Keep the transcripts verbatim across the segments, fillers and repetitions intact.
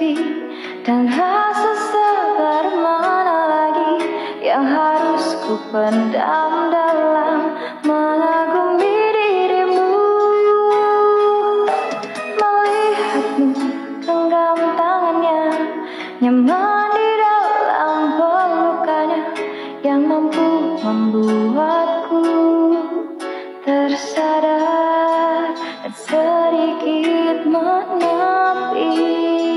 sepi, dan rasa sabar mana lagi yang harus ku pendam dalam mengagumi dirimu. Melihatmu genggam tangannya, nyaman di dalam pelukannya, yang mampu membuatku tersadar dan sedikit menepi.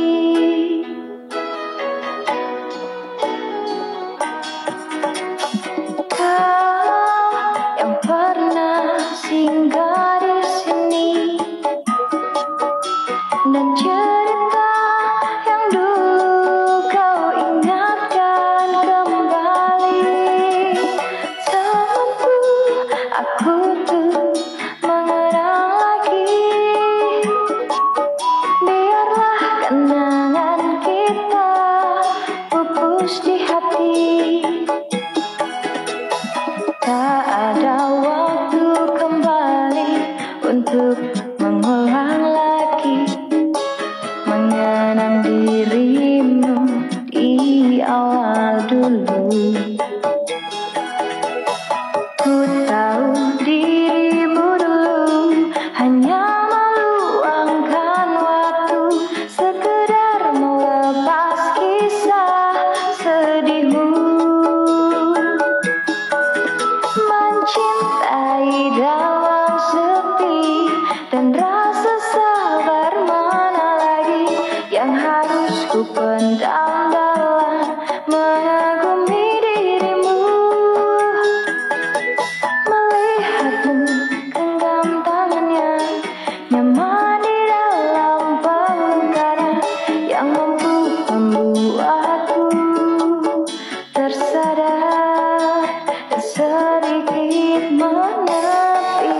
Kau yang pernah singgah di sini, dan cerita yang dulu kau ingatkan kembali. Tak mampu aku tuh mengenang lagi. Biarlah kenangan kita pupus di hati. Tak ada waktu kembali untuk mengulang lagi, mengenang dirimu di awal dulu. Ku tahu dirimu dulu hanya meluangkan waktu, sekedar melepas kisah sedihmu. Mencintai dalam sepi, dan rasa sabar mana lagi yang harus ku pendam dalam mengagumi dirimu. Melihatmu genggam tangannya, nyaman di dalam pelukannya, yang mampu membuatku tersadar dan sedikit menepi.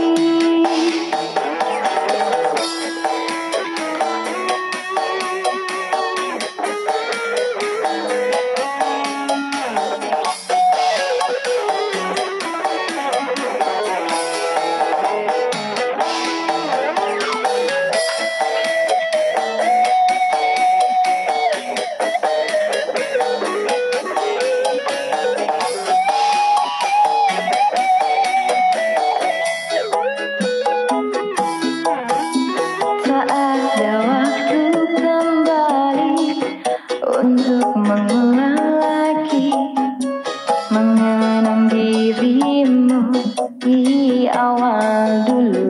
Tak ada waktu kembali untuk mengulang lagi, mengenang dirimu di awal dulu.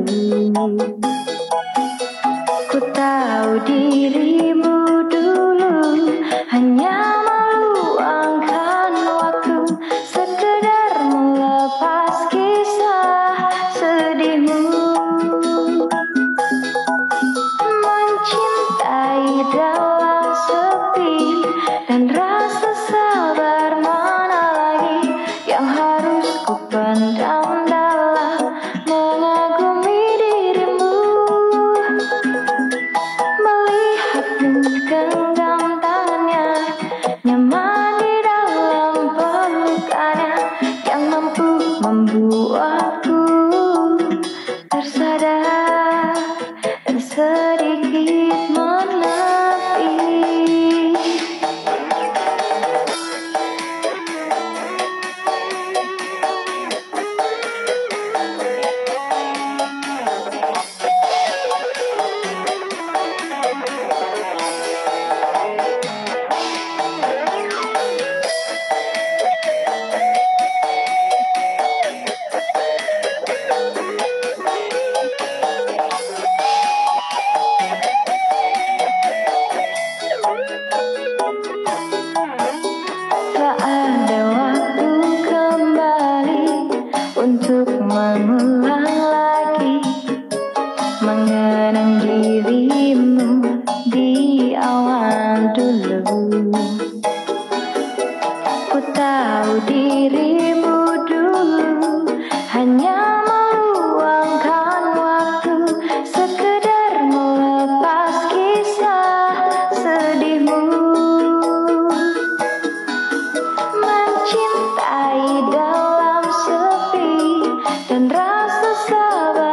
Ku tahu dirimu dulu hanya meluangkan waktu, sekedar melepas kisah sedihmu. Mencintai dalam sepi, dan rasa sabar mana lagi yang harus ku pendam dalam mengagumi dirimu. Melihatmu genggam tangannya, nyaman di dalam pelukannya, yang mampu membuatku tersadar dan sedikit menepi. Tak ada waktu kembali untuk mengulang lagi, mengenang dirimu di awal dulu. Ku tahu dirimu dulu hanya meluangkan waktu, sekedar melepas kisah sedihmu. Mencintai dalam sepi, dan rasa sabar